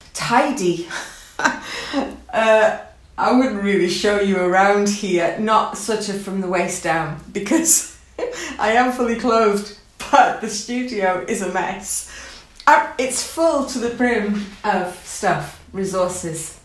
tidy. I wouldn't really show you around here, not such a from the waist down, because I am fully clothed, but the studio is a mess. It's full to the brim of stuff, resources.